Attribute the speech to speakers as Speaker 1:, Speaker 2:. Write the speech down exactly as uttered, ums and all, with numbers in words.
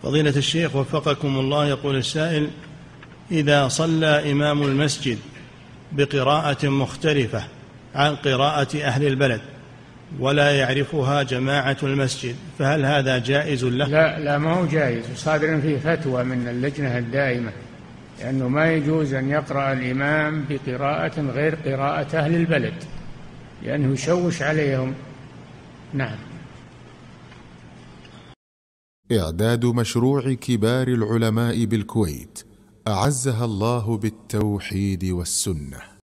Speaker 1: فضيلة الشيخ وفقكم الله، يقول السائل: إذا صلى إمام المسجد بقراءة مختلفة عن قراءة أهل البلد ولا يعرفها جماعة المسجد، فهل هذا جائز له؟
Speaker 2: لا لا ما هو جائز، صادر فيه فتوى من اللجنة الدائمة لأنه ما يجوز أن يقرأ الإمام بقراءة غير قراءة أهل البلد لأنه يشوش عليهم. نعم.
Speaker 3: إعداد مشروع كبار العلماء بالكويت أعزها الله بالتوحيد والسنة.